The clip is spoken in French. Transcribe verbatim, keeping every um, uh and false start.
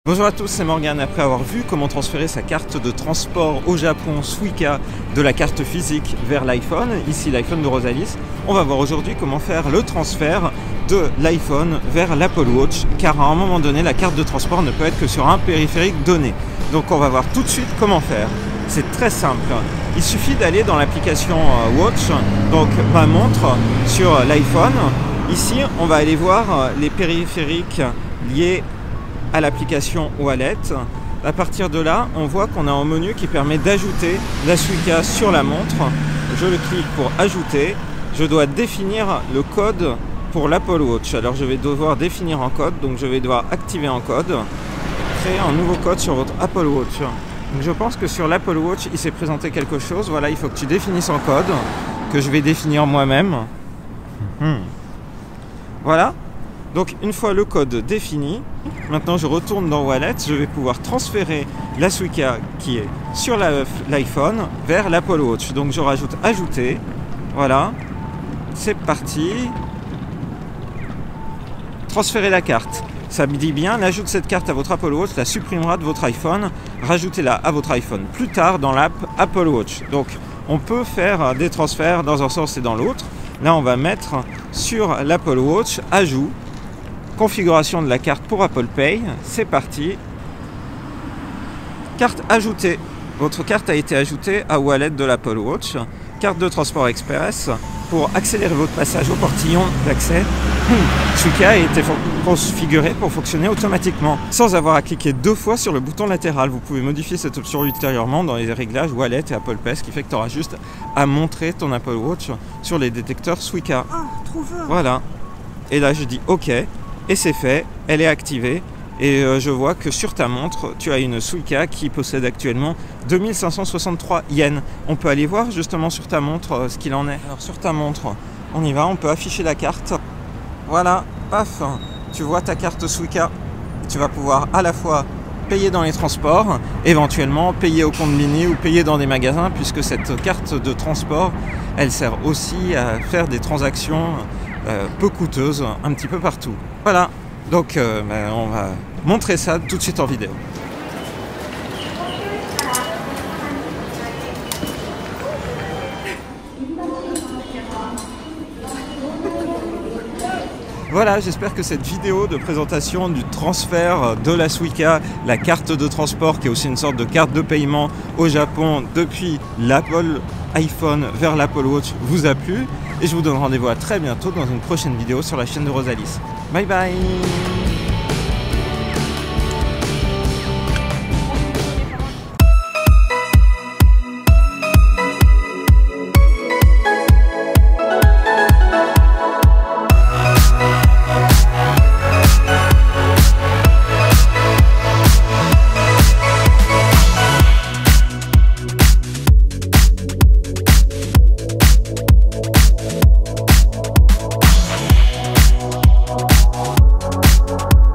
Bonjour à tous, c'est Morgane. Après avoir vu comment transférer sa carte de transport au Japon Suica de la carte physique vers l'iPhone, ici l'iPhone de Rosalis, on va voir aujourd'hui comment faire le transfert de l'iPhone vers l'Apple Watch, car à un moment donné, la carte de transport ne peut être que sur un périphérique donné. Donc on va voir tout de suite comment faire. C'est très simple. Il suffit d'aller dans l'application Watch, donc ma montre sur l'iPhone. Ici, on va aller voir les périphériques liés à l'application Wallet. À partir de là, on voit qu'on a un menu qui permet d'ajouter la Suica sur la montre. Je le clique pour ajouter. Je dois définir le code pour l'Apple Watch. Alors je vais devoir définir un code, donc je vais devoir activer un code, créer un nouveau code sur votre Apple Watch. Donc je pense que sur l'Apple Watch, il s'est présenté quelque chose. Voilà, il faut que tu définisses un code que je vais définir moi-même. Hmm. Voilà. Donc une fois le code défini, maintenant je retourne dans Wallet, je vais pouvoir transférer la Suica qui est sur l'iPhone vers l'Apple Watch. Donc je rajoute ajouter, voilà, c'est parti. Transférer la carte, ça me dit bien, l'ajout de cette carte à votre Apple Watch la supprimera de votre iPhone, rajoutez-la à votre iPhone plus tard dans l'app Apple Watch. Donc on peut faire des transferts dans un sens et dans l'autre. Là on va mettre sur l'Apple Watch ajout. Configuration de la carte pour Apple Pay, c'est parti. Carte ajoutée. Votre carte a été ajoutée à Wallet de l'Apple Watch. Carte de transport express. Pour accélérer votre passage au portillon d'accès, Suica a été configuré pour fonctionner automatiquement, sans avoir à cliquer deux fois sur le bouton latéral. Vous pouvez modifier cette option ultérieurement dans les réglages Wallet et Apple Pay, ce qui fait que tu auras juste à montrer ton Apple Watch sur les détecteurs Suica. Ah, trouveur. Voilà. Et là, je dis OK. Et c'est fait, elle est activée et euh, je vois que sur ta montre, tu as une Suica qui possède actuellement deux mille cinq cent soixante-trois yens. On peut aller voir justement sur ta montre euh, ce qu'il en est. Alors sur ta montre, on y va, on peut afficher la carte. Voilà, paf, tu vois ta carte Suica. Tu vas pouvoir à la fois payer dans les transports, éventuellement payer au compte mini ou payer dans des magasins, puisque cette carte de transport, elle sert aussi à faire des transactions Euh, peu coûteuse un petit peu partout. Voilà, donc euh, ben, on va montrer ça tout de suite en vidéo. Voilà, j'espère que cette vidéo de présentation du transfert de la Suica, la carte de transport qui est aussi une sorte de carte de paiement au Japon depuis l'Apple iPhone vers l'Apple Watch vous a plu. Et je vous donne rendez-vous à très bientôt dans une prochaine vidéo sur la chaîne de Rosalis. Bye bye!